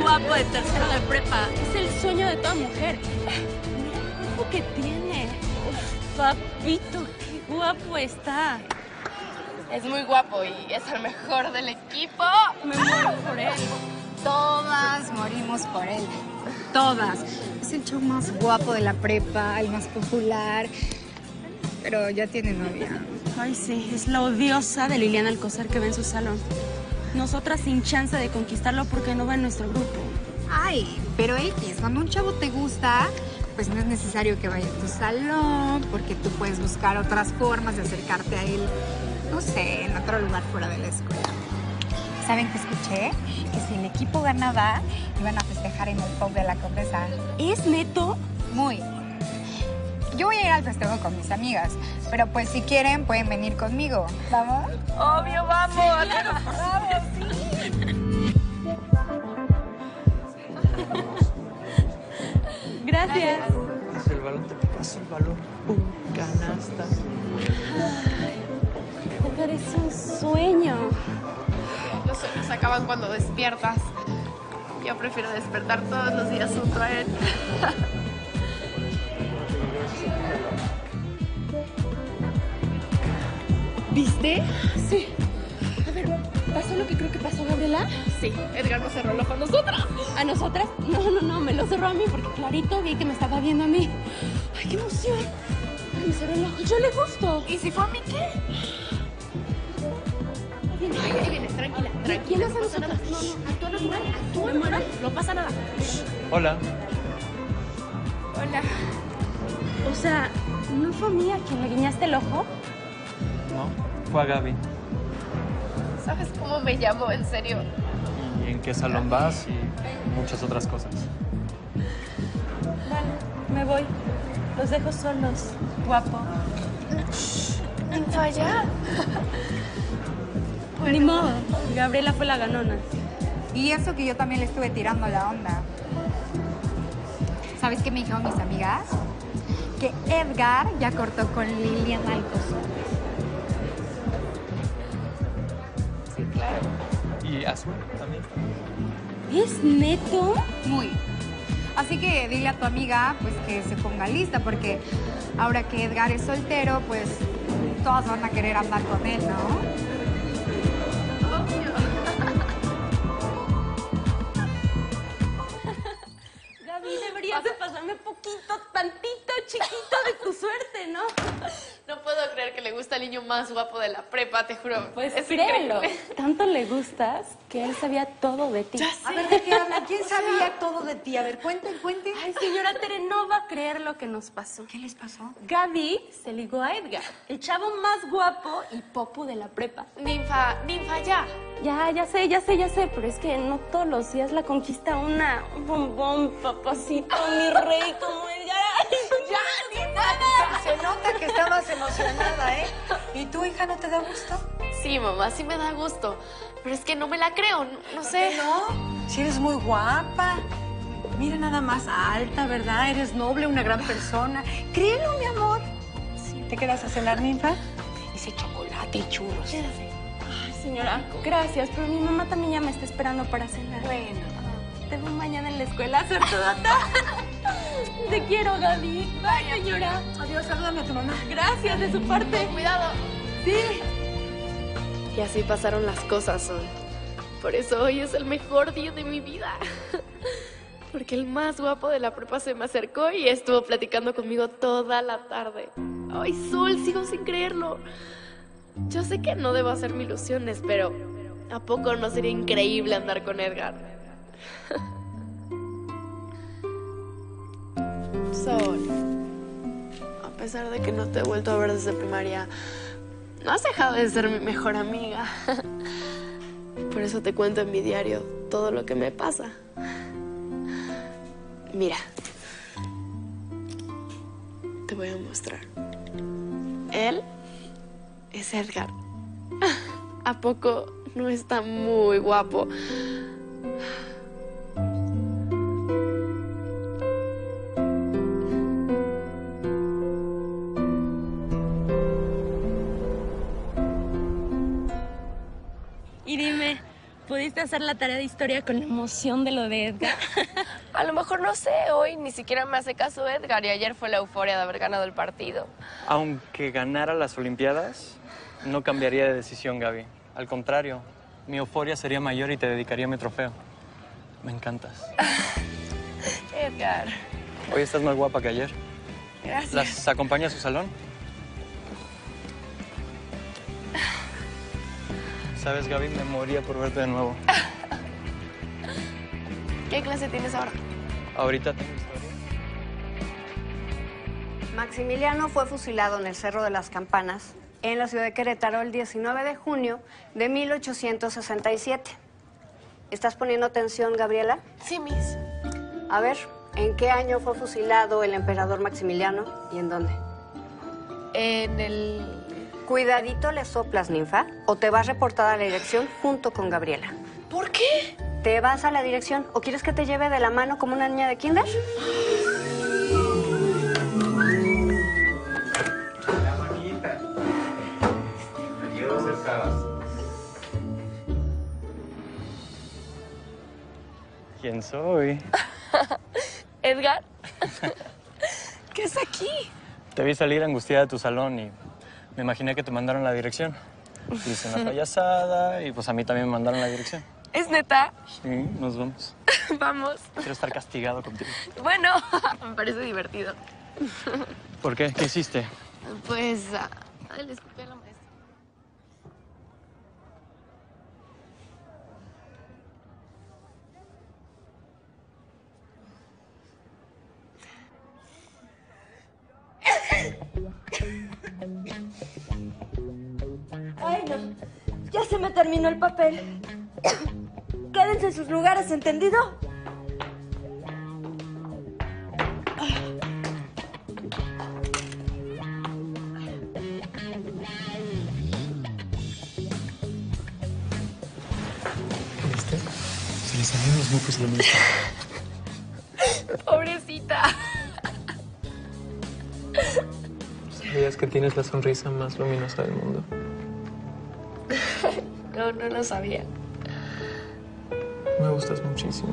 guapo de tercero de prepa. Es el sueño de toda mujer. Mira el cuerpo que tiene. Uf, papito, qué guapo está. Es muy guapo y es el mejor del equipo. Me muero por él. Todas morimos por él. Todas. Es el chavo más guapo de la prepa, el más popular. Pero ya tiene novia. Ay, sí, es la odiosa de Liliana Alcocer que va en su salón. Nosotras sin chance de conquistarlo porque no va en nuestro grupo. Ay, pero X, cuando un chavo te gusta, pues no es necesario que vaya a tu salón, porque tú puedes buscar otras formas de acercarte a él, no sé, en otro lugar fuera de la escuela. ¿Saben qué escuché? Que si el equipo ganaba, iban a festejar en el pub de la Condesa. ¿Es neto? Muy. Yo voy a ir al festejo con mis amigas, pero pues si quieren pueden venir conmigo. ¿Vamos? Obvio, vamos. Sí, claro. ¡Vamos, sí! Gracias. Pasa el balón, te paso el balón. ¡Pum! Canasta. Edgar, es un sueño. Los sueños se acaban cuando despiertas. Yo prefiero despertar todos los días junto a él. ¿Viste? Sí. A ver, ¿pasó lo que creo que pasó, Gabriela? Sí, Edgar nos cerró el ojo a nosotras. ¿A nosotras? No, me lo cerró a mí porque clarito vi que me estaba viendo a mí. ¡Ay, qué emoción! Me cerró el ojo. Yo le gusto. ¿Y si fue a mí qué? Ahí vienes, tranquila, tranquila. ¿Quién es a No pasa nosotras? nada. No, actúa natural, actúa Me muero. natural. No pasa nada. Hola. Hola. O sea, ¿no fue a mí a quien le guiñaste el ojo? No, fue a Gaby. ¿Sabes cómo me llamo, en serio? ¿Y en qué salón vas? Y muchas otras cosas. Vale, me voy. Los dejo solos. Guapo. Falla. Ni modo. Gabriela fue la ganona. Y eso que yo también le estuve tirando la onda. ¿Sabes qué me dijeron mis amigas? Que Edgar ya cortó con Liliana Alcocer. Sí, claro. Y Azul también. ¿Es neto? Muy. Así que dile a tu amiga pues que se ponga lista porque ahora que Edgar es soltero, pues todas van a querer andar con él, ¿no? Gaby, deberías de pasarme poquito, tantito, chiquito de tu suerte, ¿no? No puedo creer que le gusta al niño más guapo de la prepa, te juro. Pues es créelo. increíble. Tanto le gustas que él sabía todo de ti. A ver, ¿de qué habla? ¿Quién sabía todo de ti? A ver, cuenten. Ay, señora Tere, no va a creer lo que nos pasó. ¿Qué les pasó? Gaby se ligó a Edgar, el chavo más guapo y popu de la prepa. Ninfa, ya. Ya sé, pero es que no todos los días la conquista un bombón, papacito, mi rey, como Edgar. ¡Ya, ni nada! Se nota que estabas emocionada, ¿eh? ¿Y tu hija no te da gusto? Sí, mamá, sí me da gusto. Pero es que no me la creo, no sé. No, si eres muy guapa. Mira nada más alta, ¿verdad? Eres noble, una gran persona. Créelo, mi amor. Sí. ¿Te quedas a cenar, ninfa? Hice chocolate y churros. Ay, señora, gracias, pero mi mamá también ya me está esperando para cenar. Bueno. Te veo mañana en la escuela, ¿cierto? Te quiero, Gaby. Bye, señora. Adiós, salúdame a tu mamá. Gracias, de su parte. Cuidado. Sí. Y así pasaron las cosas, Sol. Por eso hoy es el mejor día de mi vida. Porque el más guapo de la prepa se me acercó y estuvo platicando conmigo toda la tarde. Ay, Sol, sigo sin creerlo. Yo sé que no debo hacerme ilusiones, pero ¿a poco no sería increíble andar con Edgar? Sol, a pesar de que no te he vuelto a ver desde primaria, no has dejado de ser mi mejor amiga. Por eso te cuento en mi diario todo lo que me pasa. Mira, te voy a mostrar. Él es Edgar. ¿A poco no está muy guapo? Y dime, ¿Pudiste hacer la tarea de historia con la emoción de lo de Edgar? A lo mejor no sé, hoy ni siquiera me hace caso Edgar y ayer fue la euforia de haber ganado el partido. Aunque ganara las Olimpiadas, no cambiaría de decisión, Gaby. Al contrario, mi euforia sería mayor y te dedicaría mi trofeo. Me encantas. Edgar. Hoy estás más guapa que ayer. Gracias. ¿Las acompaña a su salón? Sabes, Gaby, me moría por verte de nuevo. ¿Qué clase tienes ahora? Ahorita tengo historia. Maximiliano fue fusilado en el Cerro de las Campanas, en la ciudad de Querétaro, el 19 de junio de 1867. ¿Estás poniendo atención, Gabriela? Sí, Miss. A ver, ¿en qué año fue fusilado el emperador Maximiliano y en dónde? En el... Cuidadito le soplas, ninfa, o te vas reportada a la dirección junto con Gabriela. ¿Por qué? ¿Te vas a la dirección o quieres que te lleve de la mano como una niña de kinder? La manita. Quiero acercadas. ¿Quién soy? ¿Edgar? ¿Qué es aquí? Te vi salir angustiada de tu salón y me imaginé que te mandaron la dirección. Hice una payasada y pues a mí también me mandaron la dirección. ¿Es neta? Sí, nos vamos. Vamos. Quiero estar castigado contigo. Bueno, me parece divertido. ¿Por qué? ¿Qué hiciste? Pues, le escupí a la maestra. Ay, no. Ya se me terminó el papel. Quédense en sus lugares, ¿entendido? ¿Viste? Se le salieron los mocos a la maestra. Pobrecita. ¿Sabías que tienes la sonrisa más luminosa del mundo? No, no lo sabía. Me gustas muchísimo.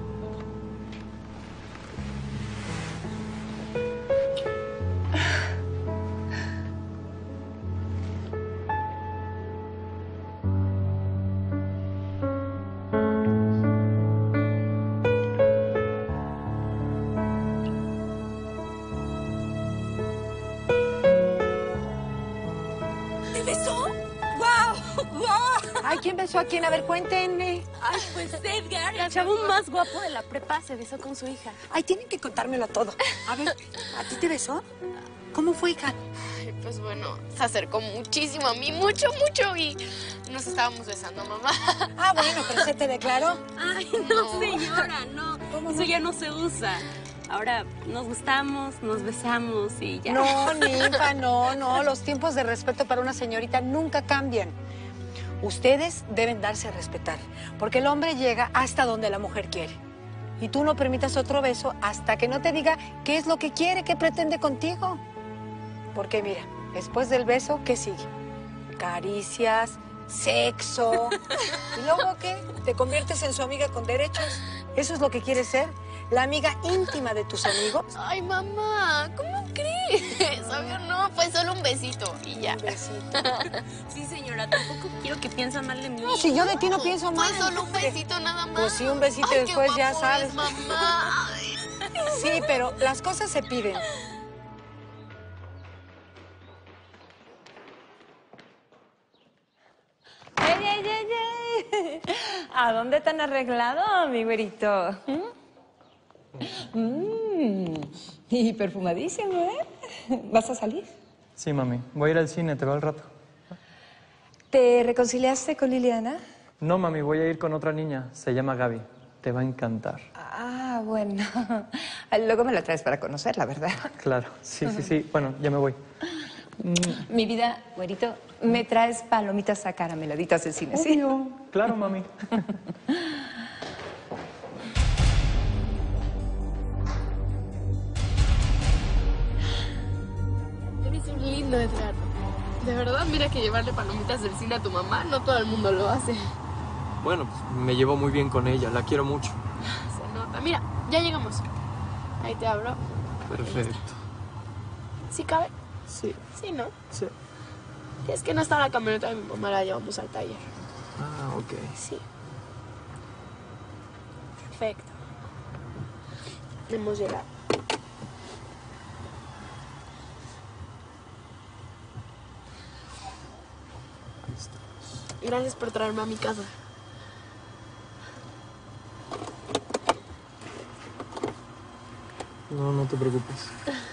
¿Te besó? ¡Guau! ¡Guau! Ay, ¿quién besó a quién? A ver, cuéntenme. Ay, pues Edgar, el chavo más guapo de la prepa, se besó con su hija. Ay, tienen que contármelo todo. A ver, ¿a ti te besó? ¿Cómo fue, hija? Ay, pues bueno, se acercó muchísimo a mí, mucho, mucho, y nos estábamos besando, mamá. Ah, bueno, pero ¿se te declaró? Ay, no, señora, no. Eso ya no se usa. Ahora nos gustamos, nos besamos y ya. No, ninfa, no. Los tiempos de respeto para una señorita nunca cambian. Ustedes deben darse a respetar, porque el hombre llega hasta donde la mujer quiere. Y tú no permitas otro beso hasta que no te diga qué es lo que quiere, qué pretende contigo. Porque mira, después del beso, ¿qué sigue? Caricias, sexo. ¿Y luego qué? ¿Te conviertes en su amiga con derechos? ¿Eso es lo que quieres ser? ¿La amiga íntima de tus amigos? Ay, mamá, ¿cómo crees? Obvio no, fue solo un besito y ya. Un besito. Sí, señora, tampoco quiero que piensen mal de mí. No, si yo de ti no pienso mal. Fue solo un besito nada más. Pues sí, un besito Ay, después qué ya guapo sabes. es, mamá. Ay. Sí, pero las cosas se piden. ¡Ey! ¿A dónde te han arreglado, mi güerito? Y perfumadísimo, ¿eh? ¿Vas a salir? Sí, mami. Voy a ir al cine, te veo al rato. ¿Te reconciliaste con Liliana? No, mami, voy a ir con otra niña. Se llama Gaby. Te va a encantar. Ah, bueno. Luego me la traes para conocerla, ¿verdad? Claro, sí. Bueno, ya me voy. Mi vida, güerito, me traes palomitas acarameladitas del cine, ¿sí? Obvio. Claro, mami. Eres un lindo, Edgar. De verdad, mira que llevarle palomitas del cine a tu mamá, no todo el mundo lo hace. Bueno, pues, me llevo muy bien con ella, la quiero mucho. Se nota. Mira, ya llegamos. Ahí te abro. Perfecto. ¿Sí cabe? Sí. Sí, ¿no? Sí. Es que no está la camioneta de mi mamá, la llevamos al taller. Ah, ok. Sí. Perfecto. Hemos llegado. Gracias por traerme a mi casa. No, no te preocupes.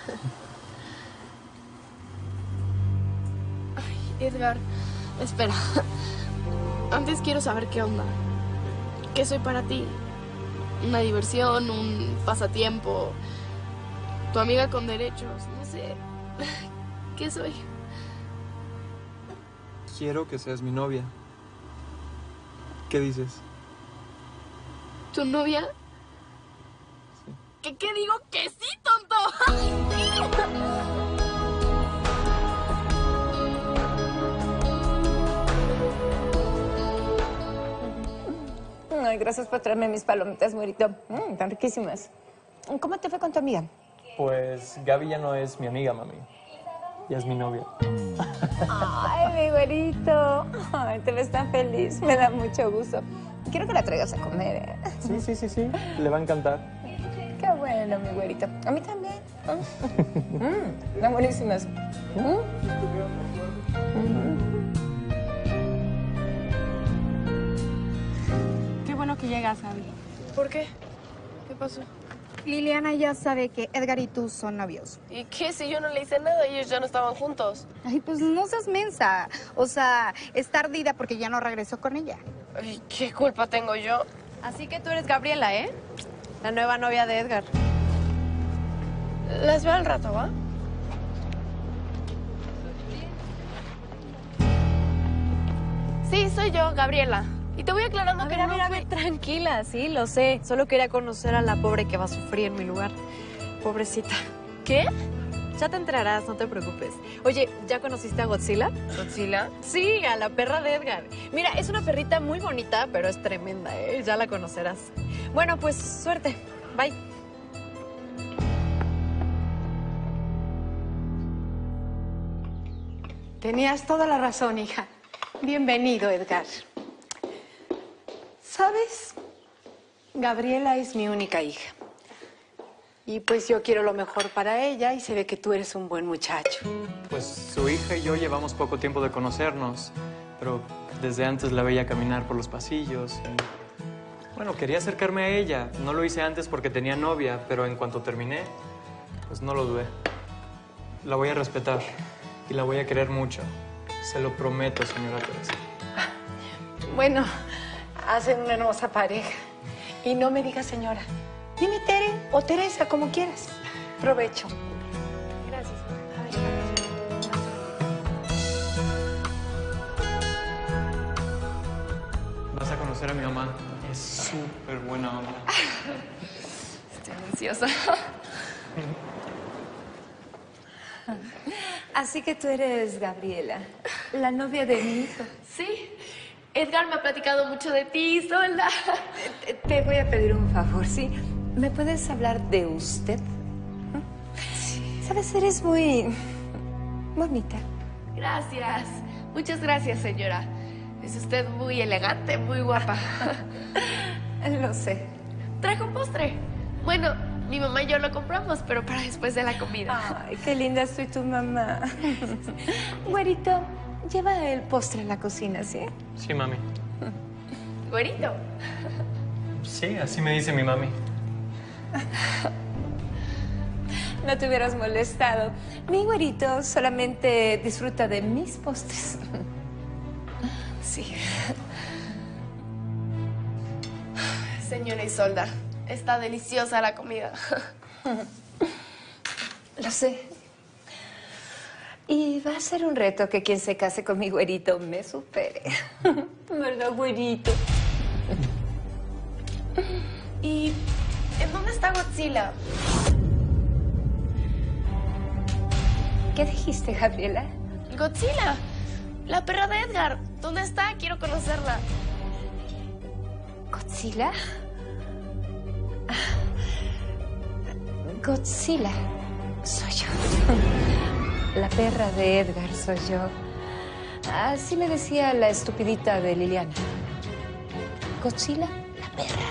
Ay, Edgar, espera. Antes quiero saber qué onda. ¿Qué soy para ti? ¿Una diversión? ¿Un pasatiempo? ¿Tu amiga con derechos? No sé. ¿Qué soy? Quiero que seas mi novia. ¿Qué dices? ¿Tu novia? Sí. ¿Qué digo? ¡Que sí, tonto! Ay, gracias por traerme mis palomitas, güerito. Tan riquísimas. ¿Cómo te fue con tu amiga? Pues Gaby ya no es mi amiga, mami. Ya es mi novia. Ay, mi güerito. Ay, te ves tan feliz. Me da mucho gusto. Quiero que la traigas a comer, ¿eh? Sí. Le va a encantar. Qué bueno, mi güerito. A mí también. Están buenísimas. Qué bueno que llegas, Gaby. ¿Por qué? ¿Qué pasó? Liliana ya sabe que Edgar y tú son novios. ¿Y qué? Si yo no le hice nada, ellos ya no estaban juntos. Ay, pues no seas mensa. O sea, está ardida porque ya no regresó con ella. Ay, ¿qué culpa tengo yo? Así que tú eres Gabriela, ¿eh? La nueva novia de Edgar. Las veo al rato, ¿va? Sí, soy yo, Gabriela. Y te voy aclarando que no fui... tranquila, sí, lo sé. Solo quería conocer a la pobre que va a sufrir en mi lugar. Pobrecita. ¿Qué? Ya te enterarás, no te preocupes. Oye, ¿ya conociste a Godzilla? ¿Godzilla? Sí, a la perra de Edgar. Mira, es una perrita muy bonita, pero es tremenda, ¿eh? Ya la conocerás. Bueno, pues suerte. Bye. Tenías toda la razón, hija. Bienvenido, Edgar. ¿Sabes? Gabriela es mi única hija. Y pues yo quiero lo mejor para ella y se ve que tú eres un buen muchacho. Pues su hija y yo llevamos poco tiempo de conocernos, pero desde antes la veía caminar por los pasillos y... Bueno, quería acercarme a ella. No lo hice antes porque tenía novia, pero en cuanto terminé, pues no lo dudé. La voy a respetar y la voy a querer mucho. Se lo prometo, señora Teresa. Bueno, hacen una hermosa pareja. Y no me digas señora. Dime Tere o Teresa, como quieras. Provecho. Gracias. Vas a conocer a mi mamá. Es súper buena onda. Estoy ansiosa. Así que tú eres Gabriela, la novia de mi hijo. Sí. Edgar me ha platicado mucho de ti, Solda. Te voy a pedir un favor, ¿sí? ¿Me puedes hablar de usted? Sabes, eres muy bonita. Gracias. Muchas gracias, señora. Es usted muy elegante, muy guapa. Lo sé. Trajo postre. Bueno, mi mamá y yo lo compramos, pero para después de la comida. Ay, qué linda soy tu mamá. Güerito, lleva el postre a la cocina, ¿sí? Sí, mami. Güerito. Sí, así me dice mi mami. No te hubieras molestado. Mi güerito solamente disfruta de mis postres. Sí. Señora Isolda, está deliciosa la comida. Lo sé. Y va a ser un reto que quien se case con mi güerito me supere. ¿Verdad, güerito? ¿Y en dónde está Godzilla? ¿Qué dijiste, Gabriela? Godzilla, la perra de Edgar. ¿Dónde está? Quiero conocerla. ¿Godzilla? Godzilla. Soy yo. La perra de Edgar soy yo. Así me decía la estupidita de Liliana. Godzilla, la perra.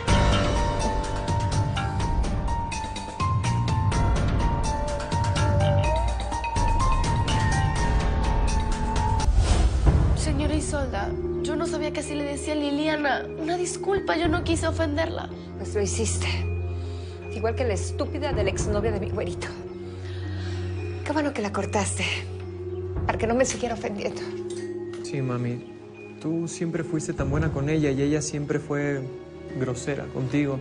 Señora Isolda, yo no sabía que así le decía a Liliana. Una disculpa, yo no quise ofenderla. Pues lo hiciste. Igual que la estúpida de la exnovia de mi güerito. Qué bueno que la cortaste. Para que no me siguiera ofendiendo. Sí, mami. Tú siempre fuiste tan buena con ella y ella siempre fue grosera contigo.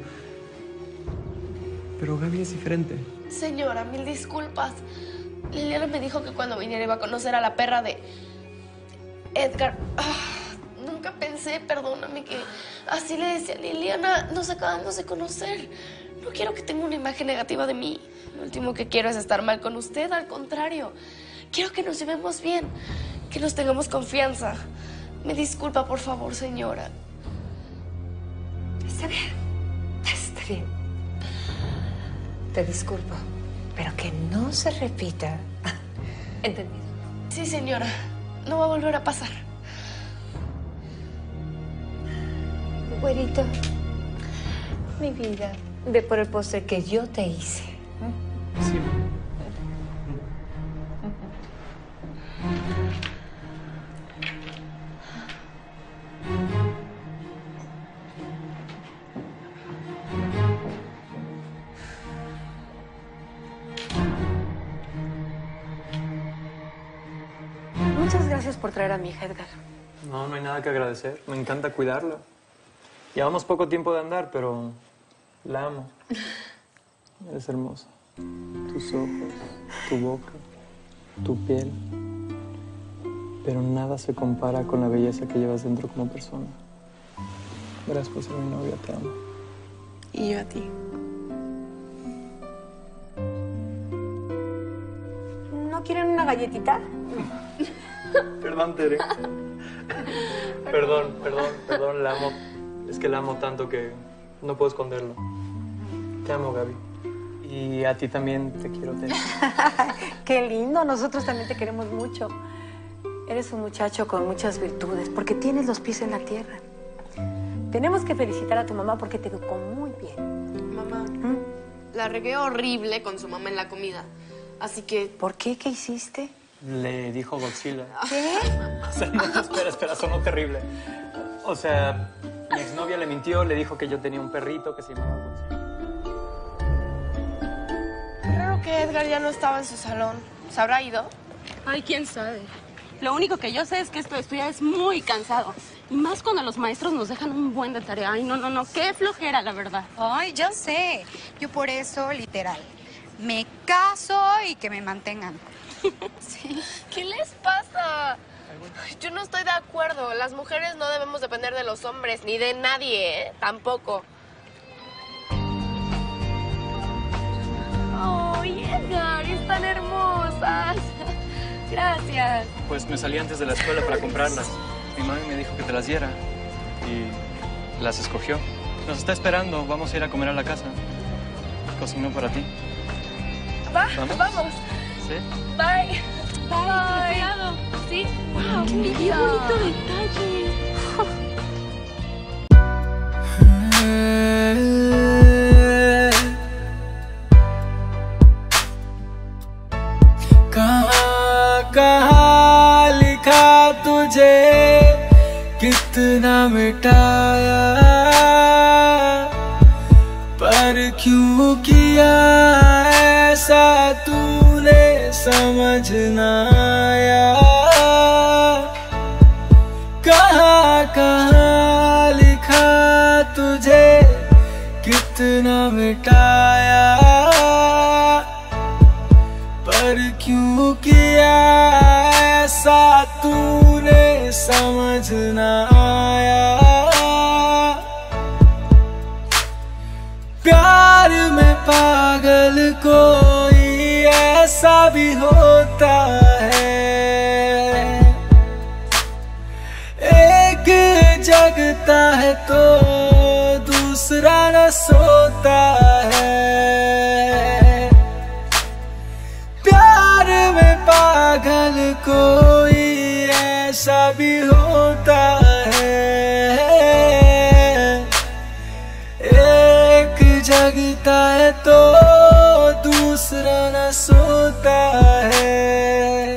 Pero Gaby es diferente. Señora, mil disculpas. Liliana me dijo que cuando viniera iba a conocer a la perra de Edgar. Nunca pensé, perdóname, que así le decía a Liliana. Nos acabamos de conocer. No quiero que tenga una imagen negativa de mí. Lo último que quiero es estar mal con usted, al contrario. Quiero que nos llevemos bien, que nos tengamos confianza. Me disculpa, por favor, señora. Está bien. Está bien. Te disculpo, pero que no se repita. ¿Entendido? Sí, señora. No va a volver a pasar. Güerito, mi vida, ve por el postre que yo te hice. Sí. Muchas gracias por traer a mi hija, Edgar. No, no hay nada que agradecer. Me encanta cuidarla. Llevamos poco tiempo de andar, pero la amo. Eres hermosa. Tus ojos, tu boca, tu piel. Pero nada se compara con la belleza que llevas dentro como persona. Gracias por ser mi novia, te amo. Y yo a ti. ¿No quieren una galletita? Perdón, Tere. Perdón, la amo. Es que la amo tanto que no puedo esconderlo. Te amo, Gaby. Y a ti también te quiero, Tere. Qué lindo, nosotros también te queremos mucho. Eres un muchacho con muchas virtudes, porque tienes los pies en la tierra. Tenemos que felicitar a tu mamá porque te educó muy bien. Mamá, la regué horrible con su mamá en la comida. Así que... ¿Por qué? ¿Qué hiciste? Le dijo Godzilla. ¿Qué? O sea, no, espera, sonó terrible. O sea, mi exnovia le mintió, le dijo que yo tenía un perrito que se llamaba Godzilla. Creo que Edgar ya no estaba en su salón. ¿Se habrá ido? Ay, quién sabe. Lo único que yo sé es que esto de estudiar es muy cansado. Y más cuando los maestros nos dejan un buen de tarea. Ay, no, qué flojera, la verdad. Ay, yo sé. Yo por eso, literal, me caso y que me mantengan. Sí. ¿Qué les pasa? Yo no estoy de acuerdo. Las mujeres no debemos depender de los hombres, ni de nadie, ¿eh? Tampoco. ¡Ay, Edgar! ¡Están hermosas! Gracias. Pues me salí antes de la escuela para comprarlas. Mi mami me dijo que te las diera y las escogió. Nos está esperando. Vamos a ir a comer a la casa. Cocinó para ti. Vamos. ¿Sí? Bye. Bye. Sí. Wow, qué bonito detalle. कहाँ लिखा तुझे कितना मिटाया पर क्यों किया ऐसा तूने समझ ना आया कहाँ लिखा तुझे कितना मिटाया पर क्यों किया ऐसा तूने समझ ना आया प्यार में पागल कोई ऐसा भी होता है एक जगता है तो दूसरा दूसरा न सोता है। प्यार में पागल कोई ऐसा भी होता है। एक जगता है तो दूसरा न सोता है।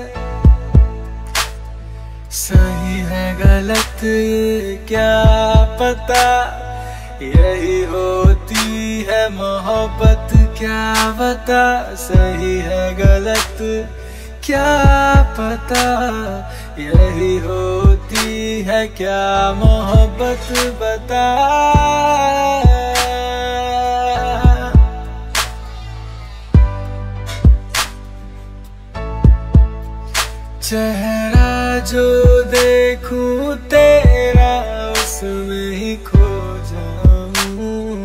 सही है गलत ये क्या पता, यही होती है मोहब्बत क्या बता। सही है गलत क्या पता, यही होती है क्या मोहब्बत बता। चेहरा जो देखूं तेरा उसमें ही खो जाऊं।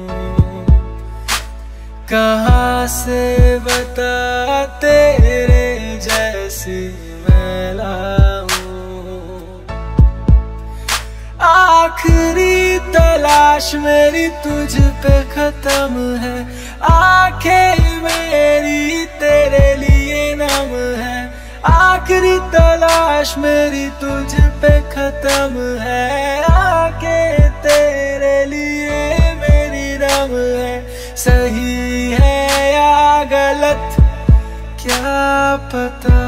कहाँ से बता तेरे जैसी मैं लाऊं। आखिरी तलाश मेरी तुझ पे खत्म है। आंखें मेरी तेरे लिए नम है। आखिरी तलाश मेरी तुझ पे खत्म है। आंखें तेरे लिए मेरी नम है। सही है या गलत क्या पता,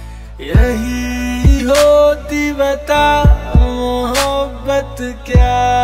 यही होती बता मोहब्बत क्या